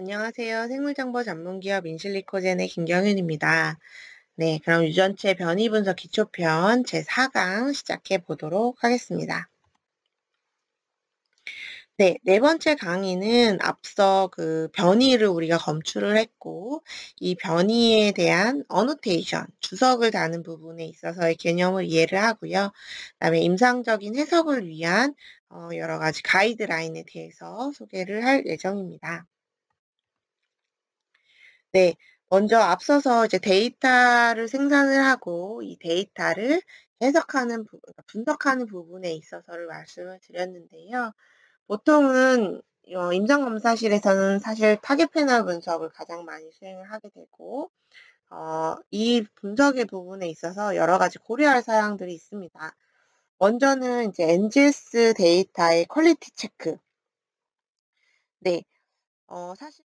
안녕하세요. 생물정보 전문기업 인실리코젠의 김경윤입니다. 네, 그럼 유전체 변이 분석 기초편 제4강 시작해 보도록 하겠습니다. 네, 네 번째 강의는 앞서 그 변이를 우리가 검출을 했고, 이 변이에 대한 어노테이션, 주석을 다는 부분에 있어서의 개념을 이해를 하고요. 그다음에 임상적인 해석을 위한 여러 가지 가이드라인에 대해서 소개를 할 예정입니다. 네. 먼저 앞서서 이제 데이터를 생산을 하고 이 데이터를 해석하는 그러니까 분석하는 부분에 있어서를 말씀을 드렸는데요. 보통은 임상검사실에서는 사실 타겟 패널 분석을 가장 많이 수행을 하게 되고 이 분석의 부분에 있어서 여러 가지 고려할 사항들이 있습니다. 먼저는 이제 NGS 데이터의 퀄리티 체크. 네. 사실